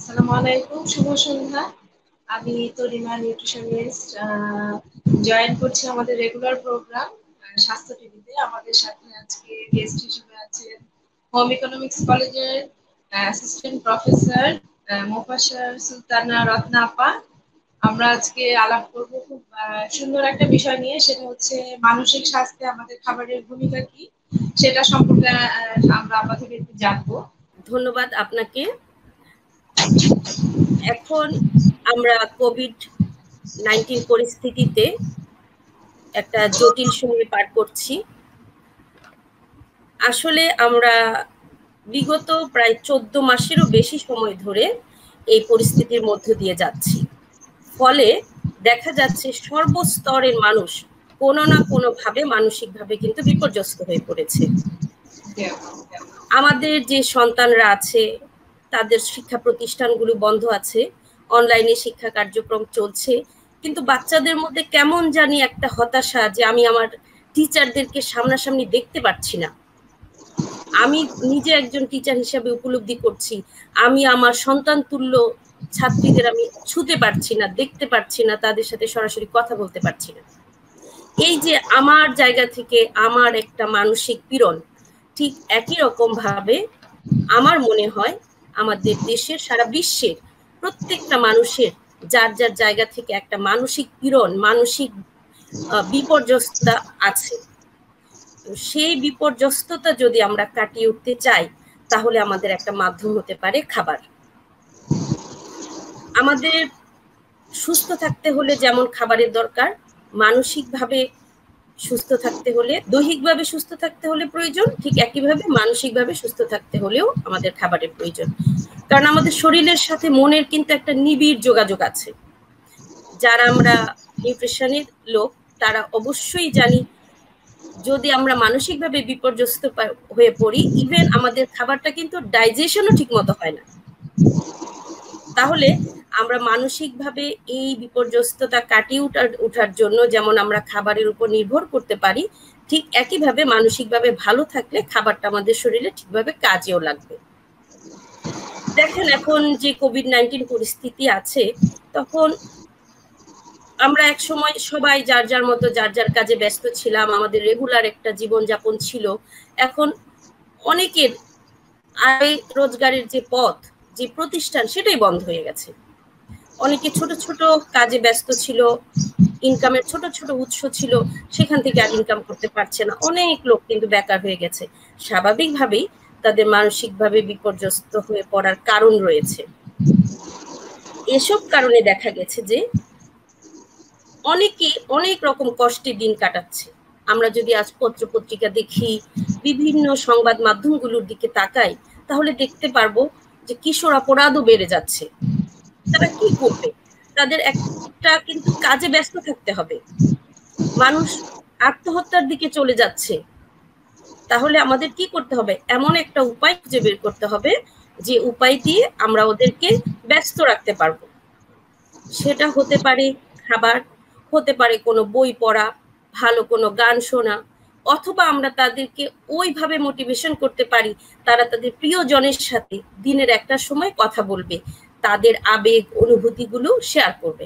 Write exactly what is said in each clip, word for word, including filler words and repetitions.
আসসালামু আলাইকুম, শুভ সন্ধ্যা। আমি তরিমা নিউট্রিশনিস্ট, জয়েন করছি আমাদের রেগুলার প্রোগ্রাম স্বাস্থ্য টিভিতে। আমাদের সাথে আজকে গেস্ট হিসেবে আছেন হোম ইকোনমিক্স কলেজের অ্যাসিস্ট্যান্ট প্রফেসর মোফাজ্জল সুলতানা রত্না আপা। আমরা আজকে আলাপ করব খুব আহ, সুন্দর একটা বিষয় নিয়ে, সেটা হচ্ছে মানসিক স্বাস্থ্যে আমাদের খাবারের ভূমিকা কি, সেটা সম্পর্কে আহ, আমরা আপা থেকে একটু জানবো। ধন্যবাদ আপনাকে। এখন আমরা কোভিড নাইনটিন পরিস্থিতিতে একটা জটিল সময় পার করছি। আসলে আমরা বিগত প্রায় চোদ্দ মাসেরও বেশি সময় ধরে এই পরিস্থিতির মধ্য দিয়ে যাচ্ছি। ফলে দেখা যাচ্ছে সর্বস্তরের মানুষ কোনো না কোনো ভাবে মানসিকভাবে কিন্তু বিপর্যস্ত হয়ে পড়েছে। আমাদের যে সন্তানরা আছে তাদের শিক্ষা প্রতিষ্ঠানগুলো বন্ধ আছে, অনলাইনে শিক্ষা কার্যক্রম চলছে, কিন্তু বাচ্চাদের মধ্যে কেমন জানি একটা হতাশা যে আমি আমার টিচারদেরকে সামনাসামনি দেখতে পাচ্ছি না। আমি নিজে একজন টিচার হিসেবে উপলব্ধি করছি আমি আমার সন্তান তুল্য ছাত্রীদের আমি ছুঁতে পারছি না, দেখতে পারছি না, তাদের সাথে সরাসরি কথা বলতে পারছি না। এই যে আমার জায়গা থেকে আমার একটা মানসিক পীড়ন, ঠিক একই রকম ভাবে আমার মনে হয় আমাদের দেশের সারা বিশ্বের প্রত্যেকটা মানুষের যার যার জায়গা থেকে একটা মানসিক পীড়ন, মানসিক বিপর্যস্ততা আছে। সেই বিপর্যস্ততা যদি আমরা কাটিয়ে উঠতে চাই তাহলে আমাদের একটা মাধ্যম হতে পারে খাবার। আমাদের সুস্থ থাকতে হলে যেমন খাবারের দরকার, মানসিকভাবে সুস্থ থাকতে হলে, দৈহিকভাবে সুস্থ থাকতে হলে প্রয়োজন, ঠিক একইভাবে মানসিকভাবে সুস্থ থাকতে হলেও আমাদের খাবারের প্রয়োজন। কারণ আমাদের শরীরের সাথে মনের কিন্তু একটা নিবিড় যোগাযোগ আছে। যারা আমরা নিউট্রিশনের লোক তারা অবশ্যই জানি যদি আমরা মানসিকভাবে বিপর্যস্ত হয়ে পড়ি, ইভেন আমাদের খাবারটা কিন্তু ডাইজেশনও ঠিক মতো হয় না। তাহলে আমরা মানসিকভাবে এই বিপর্যস্ততা কাটিয়ে উঠার উঠার জন্য যেমন আমরা খাবারের উপর নির্ভর করতে পারি, ঠিক একইভাবে মানসিকভাবে ভালো থাকলে খাবারটা আমাদের শরীরে ঠিকভাবে কাজেও লাগবে। দেখেন এখন যে কোভিড নাইনটিন পরিস্থিতি আছে, তখন আমরা এক সময় সবাই যার যার মতো যার যার কাজে ব্যস্ত ছিলাম, আমাদের রেগুলার একটা জীবনযাপন ছিল। এখন অনেকের আয় রোজগারের যে পথ, যে প্রতিষ্ঠান, সেটাই বন্ধ হয়ে গেছে। অনেকে ছোট ছোট কাজে ব্যস্ত ছিল, ইনকামের ছোট ছোট উৎস ছিল, সেখান থেকে আর ইনকাম করতে পারছে না। অনেক লোক কিন্তু বেকার হয়ে গেছে। স্বাভাবিকভাবেই তাদের মানসিকভাবে বিপর্যস্ত হয়ে পড়ার কারণ রয়েছে। এসব কারণে দেখা গেছে যে অনেকে অনেক রকম কষ্টে দিন কাটাচ্ছে। আমরা যদি আজ পত্র পত্রিকা দেখি, বিভিন্ন সংবাদ মাধ্যমগুলোর দিকে তাকাই, তাহলে দেখতে পারবো যে কিশোর অপরাধও বেড়ে যাচ্ছে। তারা কি করবে? তাদের একটা কিন্তু কাজে ব্যস্ত থাকতে হবে। মানুষ আত্মহত্যার দিকে চলে যাচ্ছে। তাহলে আমাদের কি করতে হবে? এমন একটা উপায় খুঁজে বের করতে হবে যে উপায় দিয়ে আমরা ওদেরকে ব্যস্ত রাখতে পারবো। সেটা হতে পারে খাবার, হতে পারে কোনো বই পড়া, ভালো কোনো গান শোনা, অথবা আমরা তাদেরকে ওইভাবে মোটিভেশন করতে পারি তারা তাদের প্রিয়জনের সাথে দিনের একটা সময় কথা বলবে, তাদের আবেগ অনুভূতিগুলো শেয়ার করবে।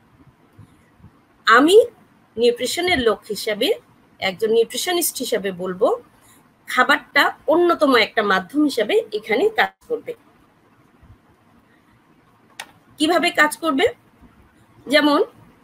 আমি নিউট্রিশনের লোক হিসাবে, একজন নিউট্রিশনিস্ট হিসাবে বলবো খাবারটা অন্যতম একটা মাধ্যম হিসাবে এখানে কাজ করবে। কিভাবে কাজ করবে? যেমন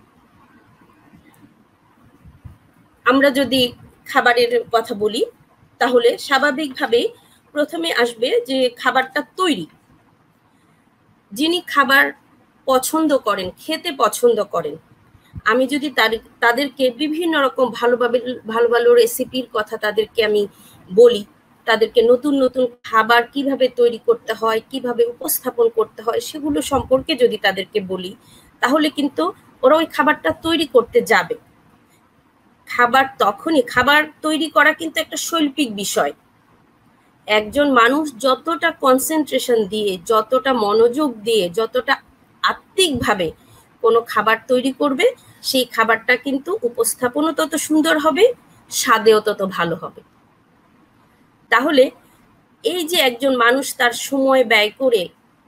আমরা যদি খাবারের কথা বলি তাহলে স্বাভাবিকভাবেই প্রথমে আসবে যে খাবারটা তৈরি। যিনি খাবার পছন্দ করেন, খেতে পছন্দ করেন, আমি যদি তাদেরকে বিভিন্ন রকম ভালোভাবে ভালো ভালো রেসিপির কথা তাদেরকে আমি বলি, তাদেরকে নতুন নতুন খাবার কিভাবে তৈরি করতে হয়, কিভাবে উপস্থাপন করতে হয়, সেগুলো সম্পর্কে যদি তাদেরকে বলি, তাহলে কিন্তু ওরা ওই খাবারটা তৈরি করতে যাবে। খাবার তখনই, খাবার তৈরি করা কিন্তু একটা শৈল্পিক বিষয়। একজন মানুষ যতটা কনসেন্ট্রেশন দিয়ে, যতটা মনোযোগ দিয়ে, যতটা আত্মিকভাবে কোনো খাবার তৈরি করবে, সেই খাবারটা কিন্তু উপস্থাপনও তত সুন্দর হবে, স্বাদেও তত ভালো হবে। তাহলে এই যে একজন মানুষ তার সময় ব্যয় করে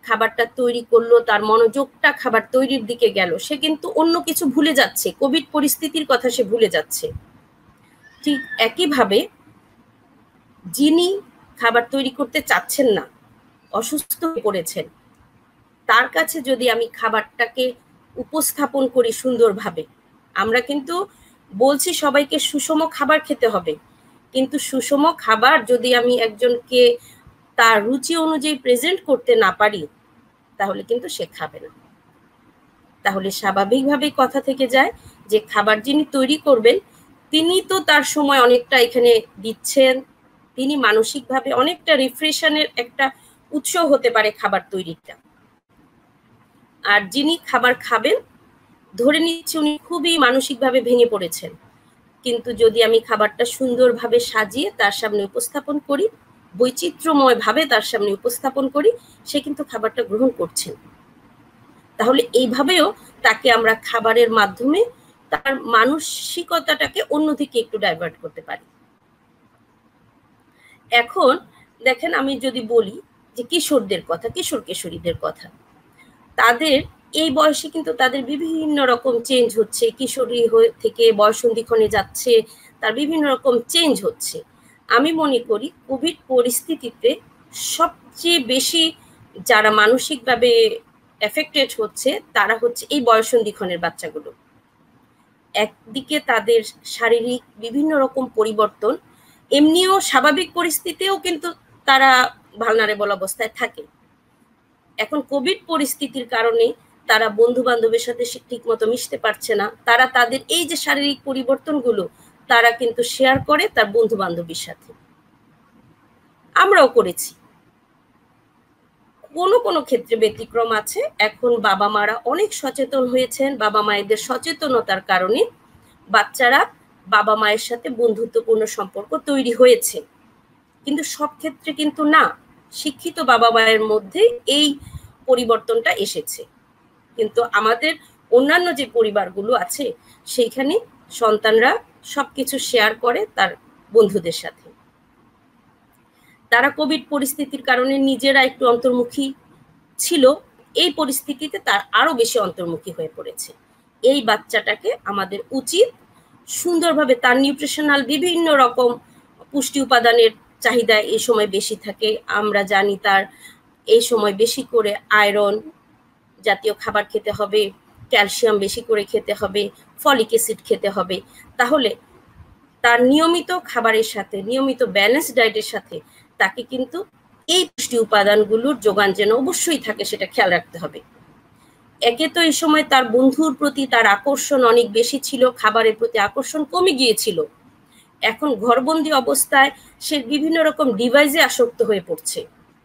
খাবারটা তৈরি করলো, তার মনোযোগটা খাবার তৈরির দিকে গেল, সে কিন্তু অন্য কিছু ভুলে যাচ্ছে, কোভিড পরিস্থিতির কথা সে ভুলে যাচ্ছে। ঠিক একইভাবে যিনি খাবার তৈরি করতে চাচ্ছেন না, অসুস্থ হয়ে পড়েছেন, তার কাছে যদি আমি খাবারটাকে উপস্থাপন করি সুন্দরভাবে, আমরা কিন্তু বলছি সবাইকে সুষম খাবার খেতে হবে, কিন্তু সুষম খাবার যদি আমি একজনকে তার রুচি অনুযায়ী প্রেজেন্ট করতে না পারি, তাহলে কিন্তু সে খাবে না। তাহলে স্বাভাবিকভাবেই কথা থেকে যায় যে খাবার যিনি তৈরি করবেন তিনি তো তার সময় অনেকটা এখানে দিচ্ছেন, তিনি মানসিকভাবে অনেকটা রিফ্রেশনের একটা উৎস হতে পারে খাবার তৈরিটা। আর যিনি খাবার খাবেন ধরে নিচ্ছি উনি খুবই মানসিকভাবে ভেঙে পড়েছেন, কিন্তু যদি আমি খাবারটা সুন্দরভাবে সাজিয়ে তার সামনে উপস্থাপন করি, বৈচিত্র্যময় ভাবে তার সামনে উপস্থাপন করি, সে কিন্তু খাবারটা গ্রহণ করছেন। তাহলে এইভাবেও তাকে আমরা খাবারের মাধ্যমে তার মানসিকতাটাকে অন্যদিকে একটু ডাইভার্ট করতে পারি। এখন দেখেন, আমি যদি বলি যে কিশোরদের কথা, কিশোর কিশোরীদের কথা, তাদের এই বয়সে কিন্তু তাদের বিভিন্ন রকম চেঞ্জ হচ্ছে, কিশোরী থেকে বয়সন্ধিক্ষণে যাচ্ছে, তার বিভিন্ন রকম চেঞ্জ হচ্ছে। আমি মনে করি কোভিড পরিস্থিতিতে সবচেয়ে বেশি যারা মানসিকভাবে এফেক্টেড হচ্ছে তারা হচ্ছে এই বয়সন্ধিক্ষণের বাচ্চাগুলো। একদিকে তাদের শারীরিক বিভিন্ন রকম পরিবর্তন, এমনিও স্বাভাবিক পরিস্থিতিতেও কিন্তু তারা ভালনারেবল অবস্থায় থাকে। এখন কোভিড পরিস্থিতির কারণে তারা বন্ধু বান্ধবের সাথে ঠিক মতো মিশতে পারছে না, তারা তাদের এই যে শারীরিক পরিবর্তনগুলো তারা কিন্তু শেয়ার করে তার বন্ধু বান্ধবীর সাথে। আমরাও করেছি, কোনো কোনো ক্ষেত্রে ব্যতিক্রম আছে। এখন বাবা মারা অনেক সচেতন হয়েছেন, বাবা মায়েদের সচেতনতার কারণে বাচ্চারা বাবা মায়ের সাথে বন্ধুত্বপূর্ণ সম্পর্ক তৈরি হয়েছে, কিন্তু সব ক্ষেত্রে কিন্তু না। শিক্ষিত বাবা মায়ের মধ্যে এই পরিবর্তনটা এসেছে, কিন্তু আমাদের অন্যান্য যে পরিবারগুলো আছে সেইখানে সন্তানরা সবকিছু শেয়ার করে তার বন্ধুদের সাথে। তারা কোভিড পরিস্থিতির কারণে নিজেরা একটু অন্তর্মুখী ছিল, এই পরিস্থিতিতে তার আরো বেশি অন্তর্মুখী হয়ে পড়েছে। এই বাচ্চাটাকে আমাদের উচিত সুন্দরভাবে, তার নিউট্রিশনাল বিভিন্ন রকম পুষ্টি উপাদানের চাহিদা এই সময় বেশি থাকে, আমরা জানি তার এই সময় বেশি করে আয়রন জাতীয় খাবার খেতে হবে, ক্যালসিয়াম বেশি করে খেতে হবে, ফলিক অ্যাসিড খেতে হবে। তাহলে তার নিয়মিত খাবারের সাথে, নিয়মিত ব্যালেন্স ডায়েটের সাথে তাকে কিন্তু এই পুষ্টি উপাদানগুলোর যোগান যেন অবশ্যই থাকে সেটা খেয়াল রাখতে হবে। একে তো এই সময় তার বন্ধুর প্রতি তার আকর্ষণ অনেক বেশি ছিল, খাবারের প্রতি আকর্ষণ কমে গিয়েছিল। এখন ঘরবন্দি অবস্থায় সে বিভিন্ন রকম ডিভাইসে আসক্ত হয়ে পড়ছে।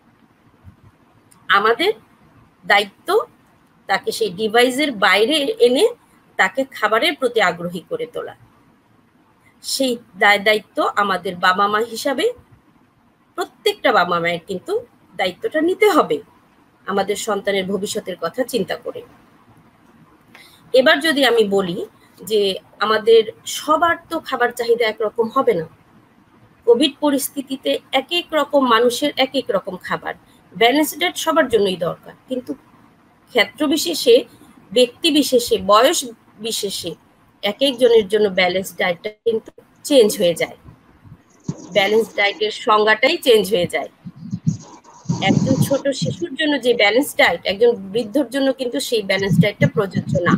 আমাদের দায়িত্ব তাকে সেই ডিভাইসের বাইরে এনে তাকে খাবারের প্রতি আগ্রহী করে তোলা। সেই দায় দায়িত্ব আমাদের বাবা মা হিসাবে প্রত্যেকটা বাবা মায়ের কিন্তু দায়িত্বটা নিতে হবে আমাদের সন্তানের ভবিষ্যতের কথা চিন্তা করে। এবার যদি আমি বলি যে আমাদের সবার তো খাবার চাহিদা একরকম হবে না, কোভিড পরিস্থিতিতে এক এক রকম মানুষের এক এক রকম খাবার, ব্যালেন্স ডায়েট সবার জন্যই দরকার, কিন্তু ক্ষেত্র বিশেষে, ব্যক্তি বিশেষে, বয়স বিশেষে এক একজনের জন্য ব্যালেন্স ডায়েটটা কিন্তু চেঞ্জ হয়ে যায়, ব্যালেন্স ডায়েটের সংজ্ঞাটাই চেঞ্জ হয়ে যায়। একজন ছোট শিশুর জন্য যে ব্যালেন্স ডায়েট একজন বৃদ্ধর জন্য কিন্তু সেই ব্যালেন্স ডায়েটটা প্রযোজ্য না।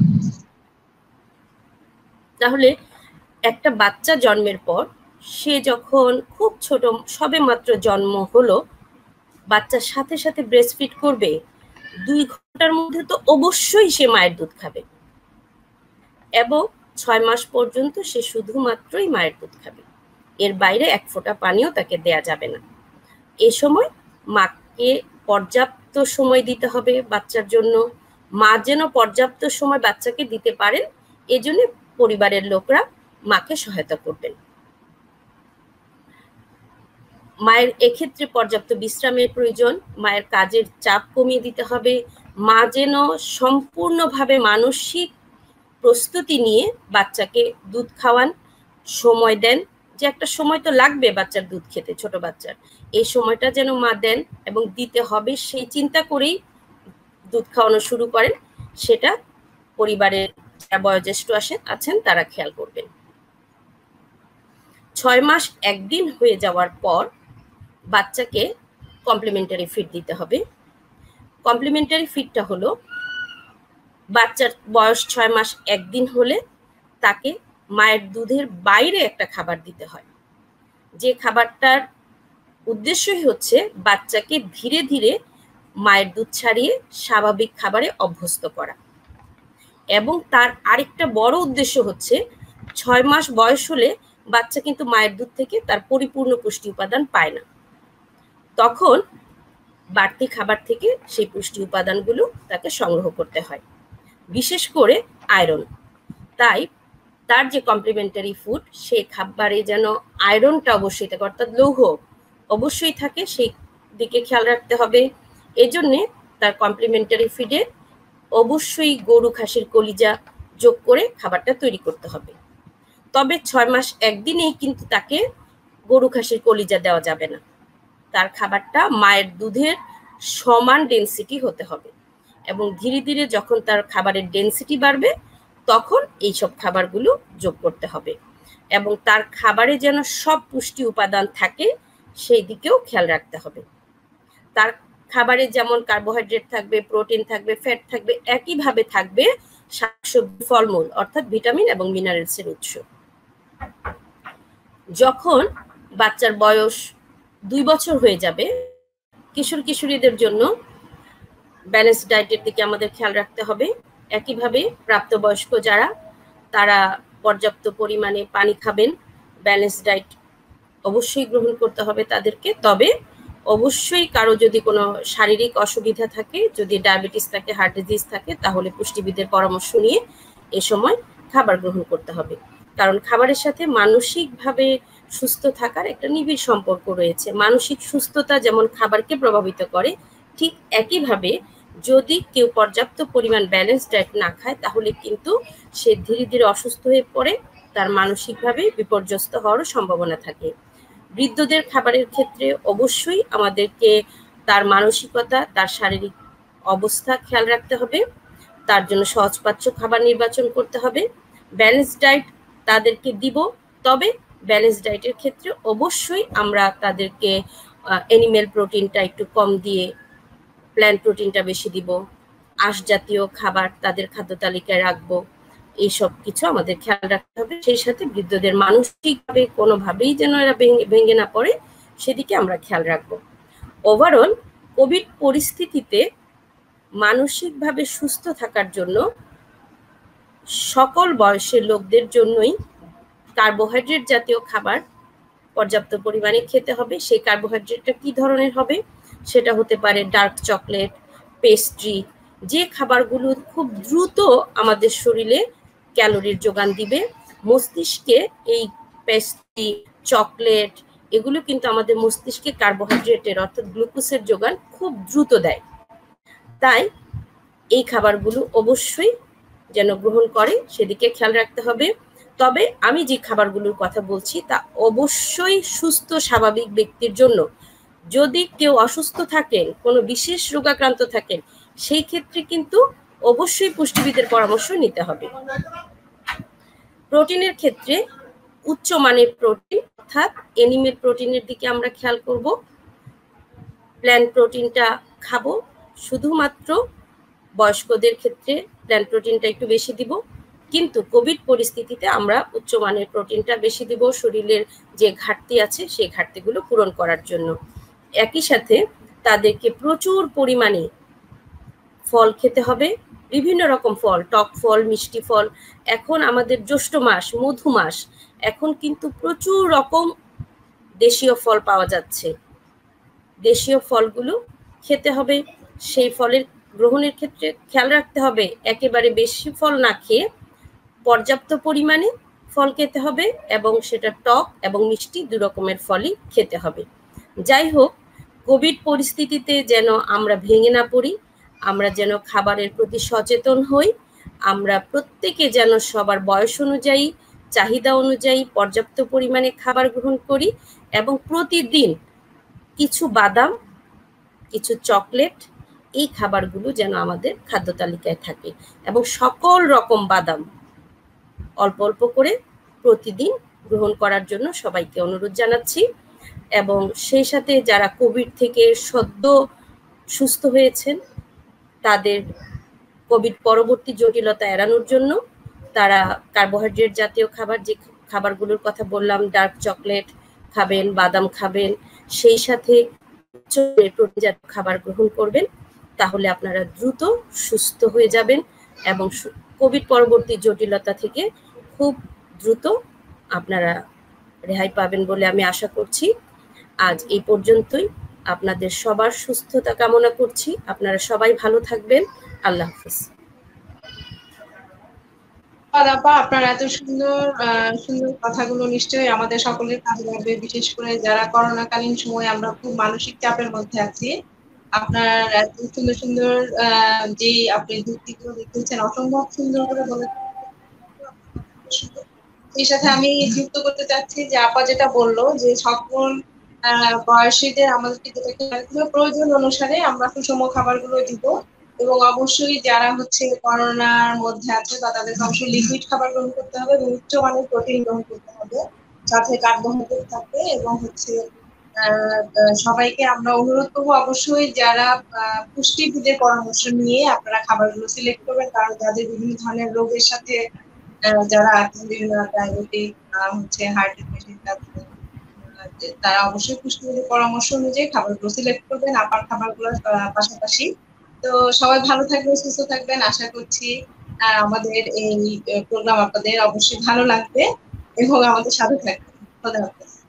তাহলে একটা বাচ্চা জন্মের পর সে যখন খুব ছোট, সবে মাত্র জন্ম হলো, বাচ্চার সাথে সাথে ব্রেস্ট ফিড করবে, দুই ঘন্টার মধ্যে তো অবশ্যই সে মায়ের দুধ খাবে এবং ছয় মাস পর্যন্ত সে শুধুমাত্রই মায়ের দুধ খাবে, এর বাইরে এক ফোঁটা পানিও তাকে দেয়া যাবে না। এ সময় মাকে পর্যাপ্ত সময় দিতে হবে বাচ্চার জন্য, মা যেন পর্যাপ্ত সময় বাচ্চাকে দিতে পারেন এজন্য পরিবারের লোকরা মাকে সহায়তা করবেন। মায়ের এক্ষেত্রে পর্যাপ্ত বিশ্রামের প্রয়োজন, মায়ের কাজের চাপ কমিয়ে দিতে হবে, মা যেন সম্পূর্ণভাবে মানসিক প্রস্তুতি নিয়ে বাচ্চাকে দুধ খাওয়ান, সময় দেন, যে একটা সময় তো লাগবে বাচ্চার দুধ খেতে, ছোট বাচ্চার, এই সময়টা যেন মা দেন এবং দিতে হবে সেই চিন্তা করেই দুধ খাওয়ানো শুরু করেন, সেটা পরিবারের যারা বয়োজ্যেষ্ঠ আসে আছেন তারা খেয়াল করবেন। ছয় মাস একদিন হয়ে যাওয়ার পর বাচ্চাকে কমপ্লিমেন্টারি ফিড দিতে হবে। কমপ্লিমেন্টারি ফিডটা হলো বাচ্চার বয়স ছয় মাস একদিন হলে তাকে মায়ের দুধের বাইরে একটা খাবার দিতে হয়, যে খাবারটার উদ্দেশ্যই হচ্ছে বাচ্চাকে ধীরে ধীরে মায়ের দুধ ছাড়িয়ে স্বাভাবিক খাবারে অভ্যস্ত করা। এবং তার আরেকটা বড় উদ্দেশ্য হচ্ছে ছয় মাস বয়স হলে বাচ্চা কিন্তু মায়ের দুধ থেকে তার পরিপূর্ণ পুষ্টি উপাদান পায় না, তখন বাড়তি খাবার থেকে সেই পুষ্টি উপাদানগুলো তাকে সংগ্রহ করতে হয়, বিশেষ করে আয়রন। তাই তার যে কমপ্লিমেন্টারি ফুড, সেই খাবারে যেন আয়রনটা অবশ্যই থাকে, অর্থাৎ লৌহ অবশ্যই থাকে, সেই দিকে খেয়াল রাখতে হবে। এজন্যে তার কমপ্লিমেন্টারি ফিডে অবশ্যই গরু খাসির কলিজা যোগ করে খাবারটা তৈরি করতে হবে। তবে ছয় মাস একদিনেই কিন্তু তাকে গরু খাসির কলিজা দেওয়া যাবে না, তার খাবারটা মায়ের দুধের সমান ডেনসিটি হতে হবে এবং ধীরে ধীরে যখন তার খাবারের ডেনসিটি বাড়বে তখন এইসব খাবারগুলো যোগ করতে হবে এবং তার খাবারে যেন সব পুষ্টি উপাদান থাকে সেই দিকেও খেয়াল রাখতে হবে। তার খাবারে যেমন কার্বোহাইড্রেট থাকবে, প্রোটিন থাকবে, ফ্যাট থাকবে, একইভাবে থাকবে শাকসবজি, ফলমূল, অর্থাৎ ভিটামিন এবং মিনারেলসের উৎস। যখন বাচ্চার বয়স দুই বছর হয়ে যাবে, কিশোর কিশোরীদের জন্য ব্যালেন্স ডায়েটের দিকে আমাদের খেয়াল রাখতে হবে। একইভাবে প্রাপ্তবয়স্ক যারা, তারা পর্যাপ্ত পরিমাণে পানি খাবেন, ব্যালেন্স ডায়েট অবশ্যই গ্রহণ করতে হবে তাদেরকে। তবে অবশ্যই কারো যদি কোনো শারীরিক অসুবিধা থাকে, যদি ডায়াবেটিস থাকে, হার্ট ডিজিজ থাকে, তাহলে পুষ্টিবিদের পরামর্শ নিয়ে এ সময় খাবার গ্রহণ করতে হবে, কারণ খাবারের সাথে মানসিকভাবে সুস্থ থাকার একটা নিবিড় সম্পর্ক রয়েছে। মানসিক সুস্থতা যেমন খাবারকে প্রভাবিত করে, ঠিক একইভাবে যদি কেউ পর্যাপ্ত পরিমাণ ব্যালেন্স ডায়েট না খায় তাহলে কিন্তু সে ধীরে ধীরে অসুস্থ হয়ে পড়ে, তার মানসিকভাবে বিপর্যস্ত হওয়ারও সম্ভাবনা থাকে। বৃদ্ধদের খাবারের ক্ষেত্রে অবশ্যই আমাদেরকে তার মানসিকতা, তার শারীরিক অবস্থা খেয়াল রাখতে হবে, তার জন্য সহজপাচ্য খাবার নির্বাচন করতে হবে। ব্যালেন্স ডায়েট তাদেরকে দিব, তবে ব্যালেন্স ডায়েটের ক্ষেত্রে অবশ্যই আমরা তাদেরকে অ্যানিমেল প্রোটিনটা একটু কম দিয়ে প্ল্যান্ট প্রোটিনটা বেশি দিব, আঁশ জাতীয় খাবার তাদের খাদ্য তালিকায় রাখবো, এইসব কিছু আমাদের খেয়াল রাখতে হবে। সেই সাথে বৃদ্ধদের মানসিকভাবে কোনোভাবেই যেন এরা ভেঙে না পড়ে সেদিকে আমরা খেয়াল রাখবো। ওভারঅল কোভিড পরিস্থিতিতে মানসিকভাবে সুস্থ থাকার জন্য সকল বয়সের লোকদের জন্যই কার্বোহাইড্রেট জাতীয় খাবার পর্যাপ্ত পরিমাণে খেতে হবে। সেই কার্বোহাইড্রেটটা কি ধরনের হবে? সেটা হতে পারে ডার্ক চকলেট, পেস্ট্রি, যে খাবারগুলো খুব দ্রুত আমাদের শরীরে ক্যালোরির যোগান দিবে। মস্তিষ্কে এই পেস্ট্রি, চকলেট এগুলো কিন্তু আমাদের মস্তিষ্কে কার্বোহাইড্রেটের অর্থাৎ গ্লুকোজের যোগান খুব দ্রুত দেয়। তাই এই খাবারগুলো অবশ্যই যেন গ্রহণ করে সেদিকে খেয়াল রাখতে হবে। তবে আমি যে খাবারগুলোর কথা বলছি তা অবশ্যই সুস্থ স্বাভাবিক ব্যক্তির জন্য। যদি কেউ অসুস্থ থাকেন, কোনো বিশেষ রোগাক্রান্ত থাকেন, সেই ক্ষেত্রে কিন্তু অবশ্যই পুষ্টিবিদের পরামর্শ নিতে হবে। প্রোটিনের ক্ষেত্রে উচ্চমানের প্রোটিন অর্থাৎ অ্যানিমেল প্রোটিনের দিকে আমরা খেয়াল করব। প্ল্যান্ট প্রোটিনটা খাবো, শুধুমাত্র বয়স্কদের ক্ষেত্রে প্ল্যান্ট প্রোটিনটা একটু বেশি দিব, কিন্তু কোভিড পরিস্থিতিতে আমরা উচ্চমানের প্রোটিনটা বেশি দিব শরীরের যে ঘাটতি আছে সেই ঘাটতিগুলো পূরণ করার জন্য। একই সাথে তাদেরকে প্রচুর পরিমাণে ফল খেতে হবে, বিভিন্ন রকম ফল, টক ফল, মিষ্টি ফল। এখন আমাদের জ্যৈষ্ঠ মাস, মধু মাস, এখন কিন্তু প্রচুর রকম দেশীয় ফল পাওয়া যাচ্ছে। দেশীয় ফলগুলো খেতে হবে। সেই ফলের গ্রহণের ক্ষেত্রে খেয়াল রাখতে হবে একেবারে বেশি ফল না খেয়ে পর্যাপ্ত পরিমাণে ফল খেতে হবে এবং সেটা টক এবং মিষ্টি দু রকমের ফলই খেতে হবে। যাই হোক, কোভিড পরিস্থিতিতে যেন আমরা ভেঙে না পড়ি, আমরা যেন খাবারের প্রতি সচেতন হই, আমরা প্রত্যেকে যেন সবার বয়স অনুযায়ী, চাহিদা অনুযায়ী পর্যাপ্ত পরিমাণে খাবার গ্রহণ করি এবং প্রতিদিন কিছু বাদাম, কিছু চকলেট, এই খাবারগুলো যেন আমাদের খাদ্য তালিকায় থাকে এবং সকল রকম বাদাম অল্প অল্প করে প্রতিদিন গ্রহণ করার জন্য সবাইকে অনুরোধ জানাচ্ছি। এবং সেই সাথে যারা কোভিড থেকে সদ্য সুস্থ হয়েছেন তাদের কোভিড পরবর্তী জটিলতা এড়ানোর জন্য তারা কার্বোহাইড্রেট জাতীয় খাবার, যে খাবারগুলোর কথা বললাম, ডার্ক চকলেট খাবেন, বাদাম খাবেন, সেই সাথে প্রোটিন জাতীয় খাবার গ্রহণ করবেন। তাহলে আপনারা দ্রুত সুস্থ হয়ে যাবেন এবং কোভিড পরবর্তী জটিলতা থেকে খুব দ্রুত আপনারা রেহাই পাবেন বলে আমি আশা করছি। আজ এই পর্যন্তই। আপনাদের সবার সুস্থতা কামনা করছি। আপনারা সবাই ভালো থাকবেন। আল্লাহ হাফেজ। আপা, আপনার এত সুন্দর সুন্দর কথাগুলো নিশ্চয়ই আমাদের সকলের কাজে লাগবে, বিশেষ করে যারা করোনাকালীন সময়ে আমরা খুব মানসিক চাপের মধ্যে আছি। আপনার এত সুন্দর সুন্দর যে আপনি যুক্তিগুলো দেখিয়েছেন, অসম্ভব সুন্দর করে বলেছেন। সেই সাথে আমি যুক্ত করতে চাচ্ছি যে আপা যেটা বললো যে সকল বয়সীদের আমাদেরকে যেটা প্রয়োজন অনুসারে আমরা সুষম খাবারগুলো দিব, এবং অবশ্যই যারা হচ্ছে করোনার মধ্যে আছে বা তাদেরকে অবশ্যই লিকুইড খাবার গ্রহণ করতে হবে এবং উচ্চমানের প্রোটিন গ্রহণ করতে হবে, সাথে কার্বোহাইড্রেট থাকবে। এবং হচ্ছে সবাইকে আমরা অনুরোধ করবো অবশ্যই যারা পুষ্টিবিদের পরামর্শ নিয়ে আপনারা খাবারগুলো সিলেক্ট করবেন, কারণ যাদের বিভিন্ন ধরনের রোগের সাথে যারা আছেন, বিভিন্ন ডায়াবেটিক হচ্ছে হার্টের পেশেন্ট আছে, তারা অবশ্যই পুষ্টিবিদের পরামর্শ অনুযায়ী খাবারগুলো সিলেক্ট করবেন আপার খাবারগুলোর পাশাপাশি। তো সবাই ভালো থাকবেন, সুস্থ থাকবেন। আশা করছি আমাদের এই প্রোগ্রাম আপনাদের অবশ্যই ভালো লাগবে এবং আমাদের সাথে থাকবেন। ধন্যবাদ।